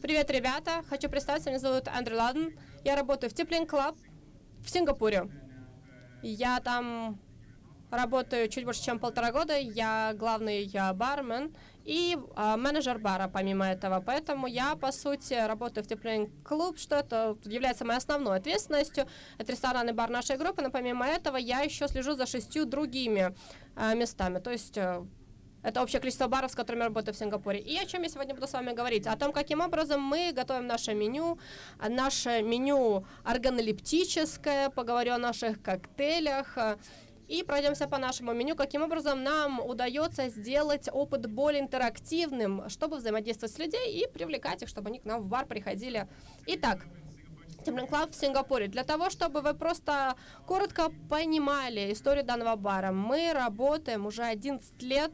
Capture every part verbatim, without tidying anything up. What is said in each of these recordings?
Привет, ребята! Хочу представиться, меня зовут Эндрю Ладен. Я работаю в Tippling Club в Сингапуре. Я там работаю чуть больше, чем полтора года. Я главный я бармен и а, менеджер бара, помимо этого. Поэтому я, по сути, работаю в Tippling Club, что это является моей основной ответственностью. Это ресторанный бар нашей группы, но помимо этого я еще слежу за шестью другими а, местами. То есть это общее количество баров, с которыми я работаю в Сингапуре. И о чем я сегодня буду с вами говорить? О том, каким образом мы готовим наше меню. Наше меню органолептическое, поговорю о наших коктейлях. И пройдемся по нашему меню, каким образом нам удается сделать опыт более интерактивным, чтобы взаимодействовать с людьми и привлекать их, чтобы они к нам в бар приходили. Итак, Tippling Club в Сингапуре. Для того, чтобы вы просто коротко понимали историю данного бара, мы работаем уже одиннадцать лет.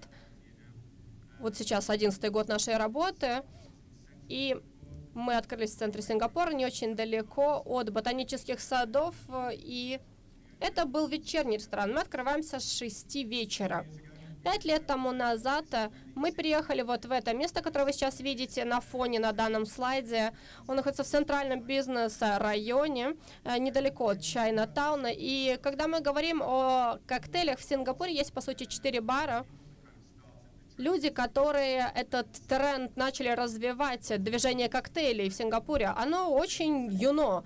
Вот сейчас одиннадцатый год нашей работы, и мы открылись в центре Сингапура, не очень далеко от ботанических садов, и это был вечерний ресторан. Мы открываемся с шести вечера. Пять лет тому назад мы приехали вот в это место, которое вы сейчас видите на фоне на данном слайде. Он находится в центральном бизнес-районе, недалеко от Чайна-тауна. И когда мы говорим о коктейлях в Сингапуре, есть, по сути, четыре бара. Люди, которые этот тренд начали развивать, движение коктейлей в Сингапуре, оно очень юно.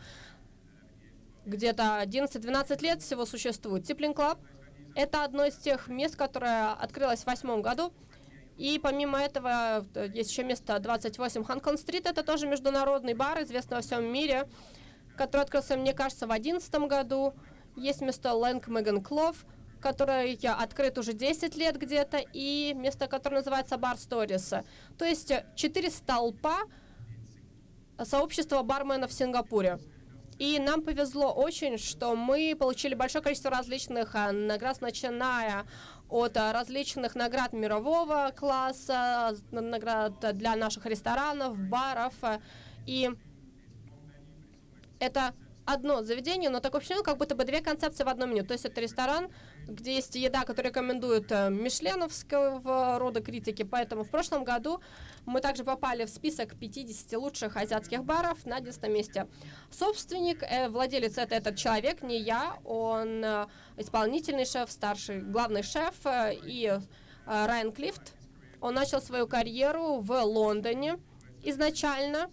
Где-то одиннадцать-двенадцать лет всего существует. Tippling Club – это одно из тех мест, которое открылось в восьмом году. И помимо этого есть еще место двадцать восемь Ханкон-стрит. Это тоже международный бар, известный во всем мире, который открылся, мне кажется, в одиннадцатом году. Есть место Лэнг Меган Клов, который открыт уже десять лет где-то, и место, которое называется Bar Stories. То есть четыре столпа сообщества барменов в Сингапуре. И нам повезло очень, что мы получили большое количество различных наград, начиная от различных наград мирового класса, наград для наших ресторанов, баров. И это одно заведение, но такое ощущение, как будто бы две концепции в одном меню. То есть это ресторан, где есть еда, которую рекомендуют мишленовского рода критики. Поэтому в прошлом году мы также попали в список пятидесяти лучших азиатских баров на одиннадцатом месте. Собственник, э, владелец это этот человек, не я. Он э, исполнительный шеф, старший, главный шеф э, и э, Райан Клифт. Он начал свою карьеру в Лондоне изначально.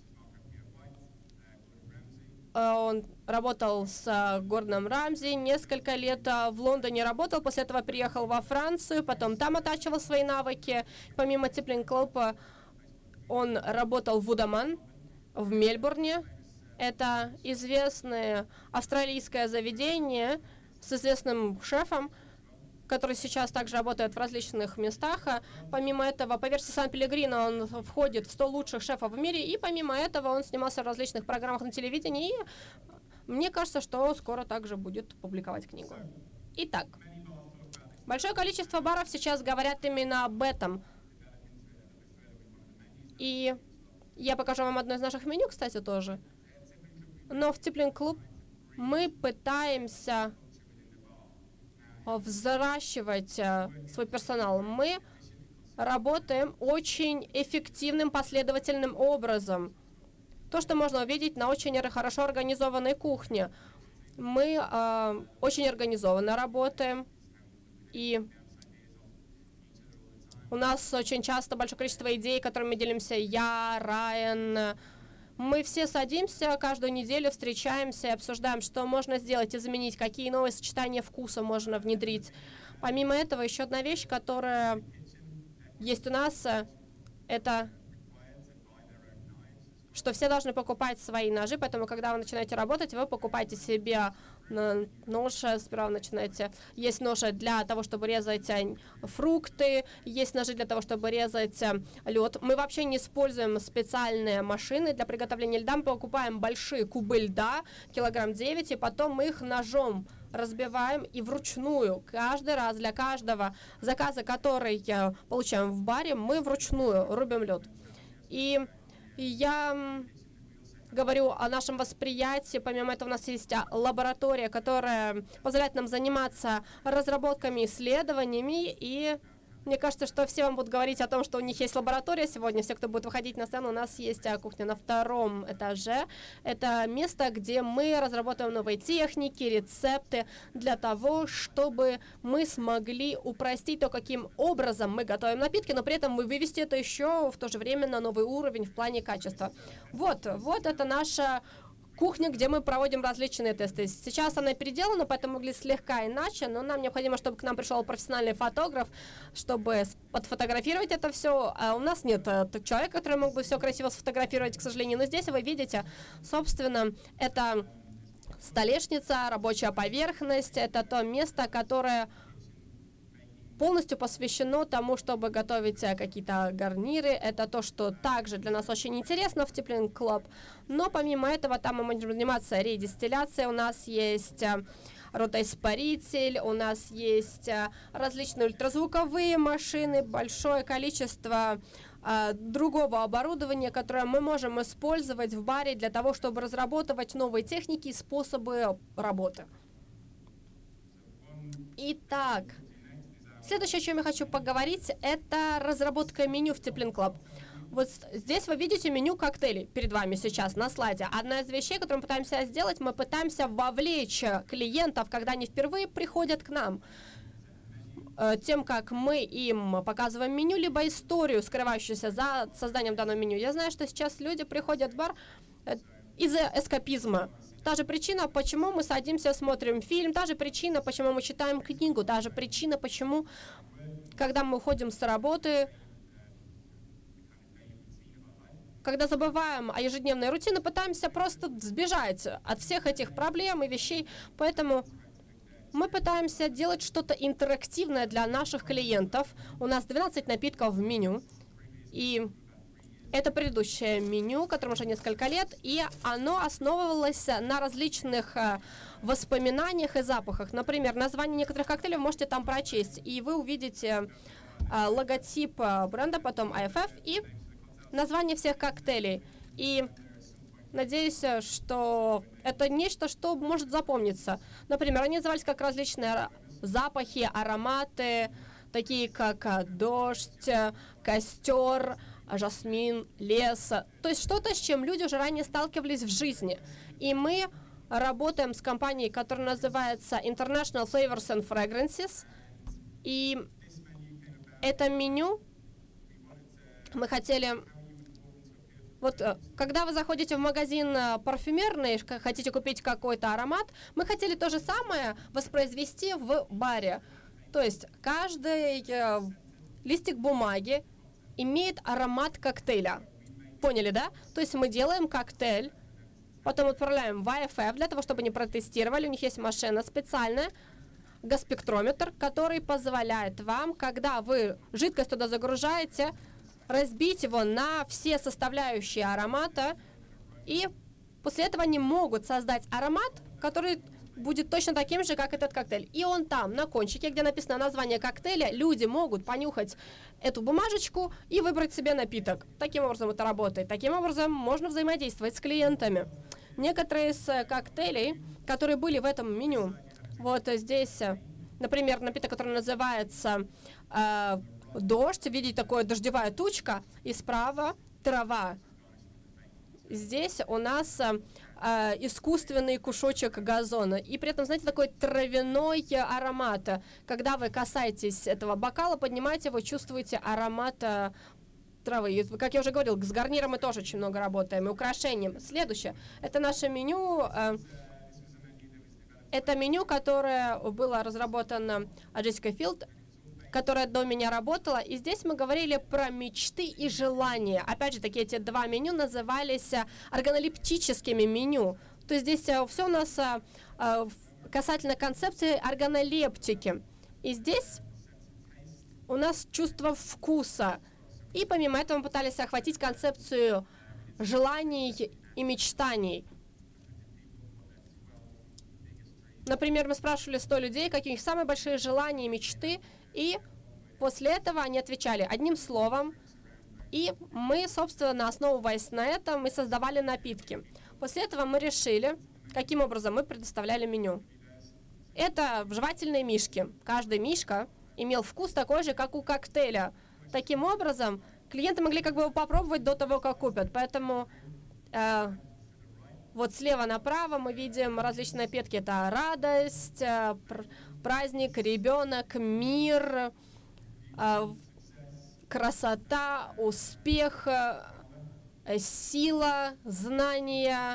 Он работал с Гордоном Рамзи, несколько лет в Лондоне работал, после этого приехал во Францию, потом там оттачивал свои навыки. Помимо Tippling Club он работал в Вудаман в Мельбурне. Это известное австралийское заведение с известным шефом, который сейчас также работает в различных местах. Помимо этого, по версии Сан-Пеллегрино, он входит в сто лучших шефов в мире, и помимо этого он снимался в различных программах на телевидении, и мне кажется, что скоро также будет публиковать книгу. Итак, большое количество баров сейчас говорят именно об этом. И я покажу вам одно из наших меню, кстати, тоже. Но в Tippling Club мы пытаемся взращивать э, свой персонал. Мы работаем очень эффективным, последовательным образом. То, что можно увидеть на очень хорошо организованной кухне. Мы э, очень организованно работаем, и у нас очень часто большое количество идей, которыми делимся я, Райан. Мы все садимся каждую неделю, встречаемся и обсуждаем, что можно сделать, изменить, какие новые сочетания вкуса можно внедрить. Помимо этого, еще одна вещь, которая есть у нас, это что все должны покупать свои ножи, поэтому, когда вы начинаете работать, вы покупаете себе нож, сперва начинаете. Есть ножи для того, чтобы резать фрукты, есть ножи для того, чтобы резать лед. Мы вообще не используем специальные машины для приготовления льда, мы покупаем большие кубы льда, килограмм девять, и потом мы их ножом разбиваем и вручную, каждый раз для каждого заказа, который получаем в баре, мы вручную рубим лед. И я говорю о нашем восприятии. Помимо этого у нас есть лаборатория, которая позволяет нам заниматься разработками, исследованиями, и Мне кажется, что все вам будут говорить о том, что у них есть лаборатория сегодня. Все, кто будет выходить на сцену, у нас есть кухня на втором этаже. Это место, где мы разработаем новые техники, рецепты для того, чтобы мы смогли упростить то, каким образом мы готовим напитки, но при этом мы вывести это еще в то же время на новый уровень в плане качества. Вот, вот это наша кухня, где мы проводим различные тесты. Сейчас она переделана, поэтому выглядит слегка иначе, но нам необходимо, чтобы к нам пришел профессиональный фотограф, чтобы подфотографировать это все. А у нас нет человека, который мог бы все красиво сфотографировать, к сожалению. Но здесь вы видите, собственно, это столешница, рабочая поверхность, это то место, которое полностью посвящено тому, чтобы готовить какие-то гарниры. Это то, что также для нас очень интересно в Tippling Club. Но помимо этого, там мы можем заниматься редистилляцией. У нас есть ротоиспаритель, у нас есть различные ультразвуковые машины, большое количество а, другого оборудования, которое мы можем использовать в баре для того, чтобы разрабатывать новые техники и способы работы. Итак, следующее, о чем я хочу поговорить, это разработка меню в Tippling Club. Вот здесь вы видите меню коктейлей перед вами сейчас на слайде. Одна из вещей, которую мы пытаемся сделать, мы пытаемся вовлечь клиентов, когда они впервые приходят к нам, тем, как мы им показываем меню, либо историю, скрывающуюся за созданием данного меню. Я знаю, что сейчас люди приходят в бар из-за эскапизма. Та же причина, почему мы садимся, смотрим фильм, та же причина, почему мы читаем книгу, та же причина, почему, когда мы уходим с работы, когда забываем о ежедневной рутине, пытаемся просто сбежать от всех этих проблем и вещей. Поэтому мы пытаемся делать что-то интерактивное для наших клиентов. У нас двенадцать напитков в меню. И это предыдущее меню, которому уже несколько лет, и оно основывалось на различных э, воспоминаниях и запахах. Например, название некоторых коктейлей вы можете там прочесть, и вы увидите э, логотип бренда, потом ай эф эф и название всех коктейлей. И надеюсь, что это нечто, что может запомниться. Например, они назывались как различные запахи, ароматы, такие как дождь, костер, жасмин, лес. То есть что-то, с чем люди уже ранее сталкивались в жизни. И мы работаем с компанией, которая называется International Flavors and Fragrances. И это меню мы хотели... Вот когда вы заходите в магазин парфюмерный, хотите купить какой-то аромат, мы хотели то же самое воспроизвести в баре. То есть каждый листик бумаги имеет аромат коктейля. Поняли, да? То есть мы делаем коктейль, потом отправляем в ай эф эф для того, чтобы они протестировали. У них есть машина специальная, газспектрометр, который позволяет вам, когда вы жидкость туда загружаете, разбить его на все составляющие аромата, и после этого они могут создать аромат, который будет точно таким же, как этот коктейль. И он там, на кончике, где написано название коктейля, люди могут понюхать эту бумажечку и выбрать себе напиток. Таким образом это работает. Таким образом можно взаимодействовать с клиентами. Некоторые из коктейлей, которые были в этом меню, вот здесь, например, напиток, который называется э, «Дождь», видите, такая дождевая тучка, и справа трава. Здесь у нас э, искусственный кусочек газона. И при этом, знаете, такой травяной аромат. Когда вы касаетесь этого бокала, поднимаете его, чувствуете аромат э, травы. И, как я уже говорил, с гарниром мы тоже очень много работаем, и украшением. Следующее. Это наше меню. Э, это меню, которое было разработано Джессикой Филд, которая до меня работала, и здесь мы говорили про мечты и желания. Опять же, таки эти два меню назывались органолептическими меню. То есть здесь все у нас касательно концепции органолептики. И здесь у нас чувство вкуса. И помимо этого мы пытались охватить концепцию желаний и мечтаний. Например, мы спрашивали сто людей, какие их самые большие желания и мечты, и после этого они отвечали одним словом, и мы, собственно, основываясь на этом, мы создавали напитки. После этого мы решили, каким образом мы предоставляли меню. Это жевательные мишки. Каждая мишка имел вкус такой же, как у коктейля. Таким образом, клиенты могли как бы его попробовать до того, как купят. Поэтому э, вот слева направо мы видим различные напитки. Это радость, э, пр праздник, ребенок, мир, э, красота, успех, э, сила, знание,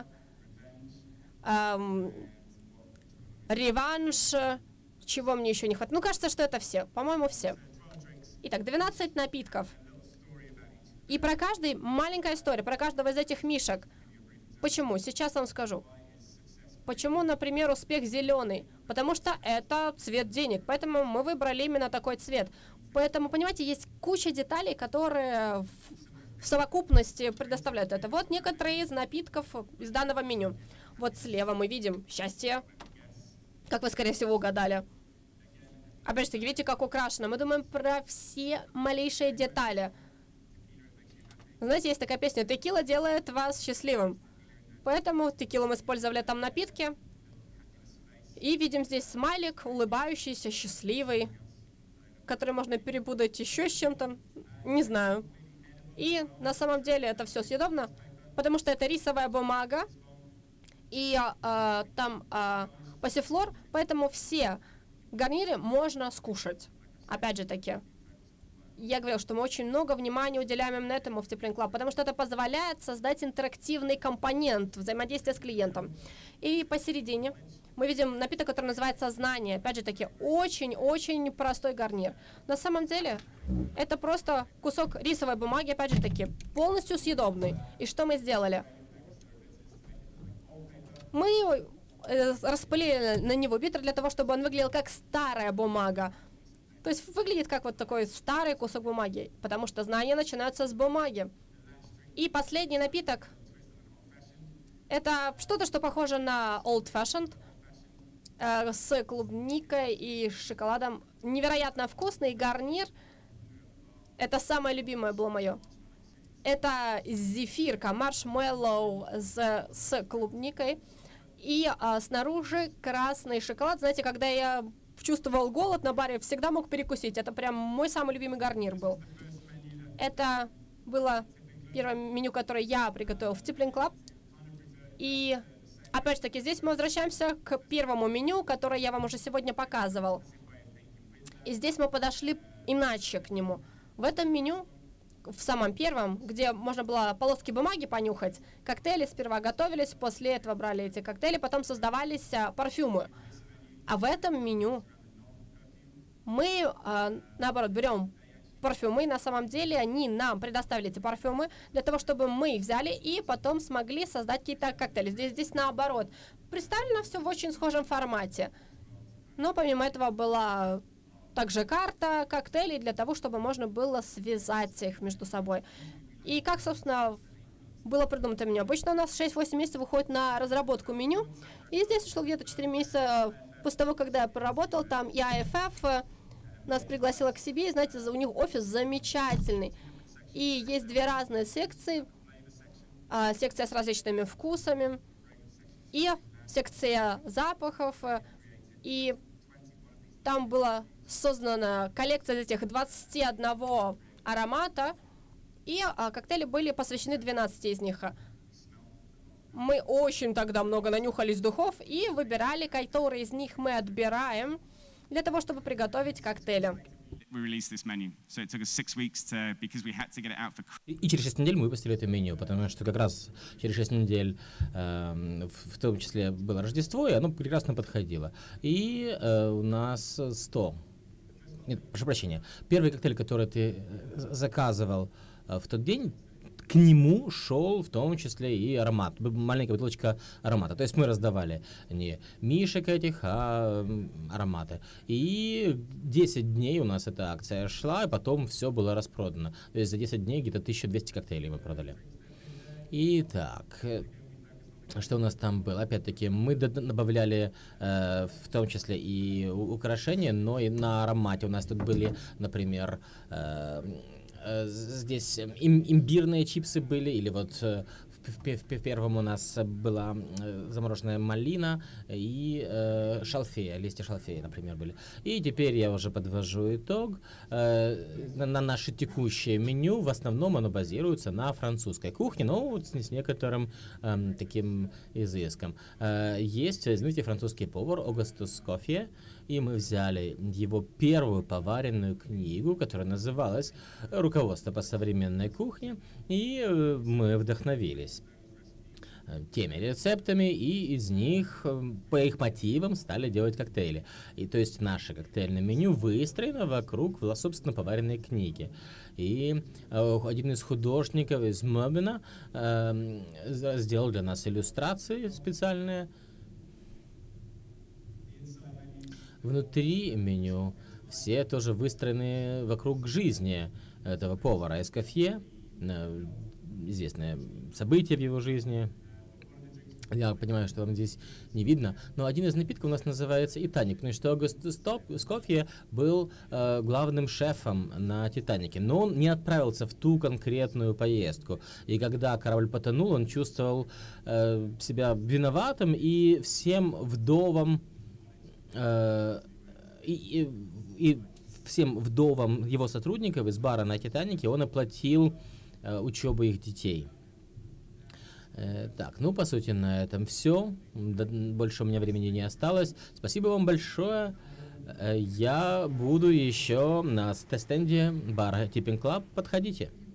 э, реванш. Чего мне еще не хватает? Ну, кажется, что это все. По-моему, все. Итак, двенадцать напитков. И про каждый маленькая история, про каждого из этих мишек. Почему? Сейчас вам скажу. Почему, например, успех зеленый? Потому что это цвет денег, поэтому мы выбрали именно такой цвет. Поэтому, понимаете, есть куча деталей, которые в, в совокупности предоставляют это. Вот некоторые из напитков из данного меню. Вот слева мы видим счастье, как вы, скорее всего, угадали. Опять же таки, видите, как украшено. Мы думаем про все малейшие детали. Знаете, есть такая песня «Текила делает вас счастливым». Поэтому текилу мы использовали там напитки. И видим здесь смайлик, улыбающийся, счастливый, который можно перепутать еще с чем-то, не знаю. И на самом деле это все съедобно, потому что это рисовая бумага, и а, там а, пассифлор, поэтому все гарниры можно скушать. Опять же таки, я говорил, что мы очень много внимания уделяем именно этому в Tippling Club, потому что это позволяет создать интерактивный компонент взаимодействия с клиентом. И посередине мы видим напиток, который называется «Знание». Опять же таки, очень-очень простой гарнир. На самом деле, это просто кусок рисовой бумаги, опять же таки, полностью съедобный. И что мы сделали? Мы э, распылили на него битер для того, чтобы он выглядел как старая бумага. То есть выглядит как вот такой старый кусок бумаги, потому что знания начинаются с бумаги. И последний напиток — это что-то, что похоже на Old Fashioned, э, с клубникой и шоколадом. Невероятно вкусный гарнир. Это самое любимое было мое. Это зефирка, маршмеллоу с, с клубникой. И а, снаружи красный шоколад. Знаете, когда я чувствовал голод на баре, всегда мог перекусить. Это прям мой самый любимый гарнир был. Это было первое меню, которое я приготовил в Tippling Club. И опять же таки, здесь мы возвращаемся к первому меню, которое я вам уже сегодня показывал. И здесь мы подошли иначе к нему. В этом меню, в самом первом, где можно было полоски бумаги понюхать, коктейли сперва готовились, после этого брали эти коктейли, потом создавались а, парфюмы. А в этом меню мы, а, наоборот, берем парфюмы. На самом деле они нам предоставили эти парфюмы для того, чтобы мы взяли и потом смогли создать какие-то коктейли. Здесь, здесь наоборот. Представлено все в очень схожем формате. Но помимо этого была также карта коктейлей для того, чтобы можно было связать их между собой. И как, собственно, было придумано меню. Обычно у нас шесть-восемь месяцев уходит на разработку меню. И здесь ушло где-то четыре месяца после того, когда я проработал там, и ай эф эф нас пригласила к себе. И, знаете, у них офис замечательный. И есть две разные секции. А, секция с различными вкусами. И секция запахов. И там была создана коллекция из этих двадцати одного аромата. И а, коктейли были посвящены двенадцати из них. Мы очень тогда много нанюхались духов и выбирали, которые из них мы отбираем для того, чтобы приготовить коктейли. И через шесть недель мы выпустили это меню, потому что как раз через шесть недель, э, в, в том числе, было Рождество, и оно прекрасно подходило. И э, у нас сто. Нет, прошу прощения. Первый коктейль, который ты заказывал э, в тот день, к нему шел в том числе и аромат, маленькая бутылочка аромата. То есть мы раздавали не мишек этих, а ароматы. И десять дней у нас эта акция шла, и потом все было распродано. То есть за десять дней где-то тысяча двести коктейлей мы продали. Итак, что у нас там было? Опять-таки, мы добавляли э, в том числе и украшения, но и на аромате у нас тут были, например, э, здесь им, имбирные чипсы были, или вот в, в, в первом у нас была э, замороженная малина и э, шалфея, листья шалфея, например, были. И теперь я уже подвожу итог. Э, на, на наше текущее меню в основном оно базируется на французской кухне, но вот с, с некоторым э, таким изыском. Э, есть, знаете, французский повар Огастус Кофье, и мы взяли его первую поваренную книгу, которая называлась «Руководство по современной кухне», и э, мы вдохновились теми рецептами, и из них, по их мотивам, стали делать коктейли. И то есть наше коктейльное меню выстроено вокруг, собственно, поваренной книги. И э, один из художников из Мобина э, сделал для нас иллюстрации специальные. Внутри меню все тоже выстроены вокруг жизни этого повара Эскофье, э, известное событие в его жизни. Я понимаю, что вам здесь не видно, но один из напитков у нас называется «Титаник», потому что Огастус Кофье был э, главным шефом на «Титанике», но он не отправился в ту конкретную поездку. И когда корабль потонул, он чувствовал э, себя виноватым и всем вдовам э, и, и, и всем вдовам его сотрудников из бара на «Титанике» он оплатил э, учебу их детей. Так, ну, по сути, на этом все. Больше у меня времени не осталось. Спасибо вам большое. Я буду еще на стенде бара Tipping Club. Подходите.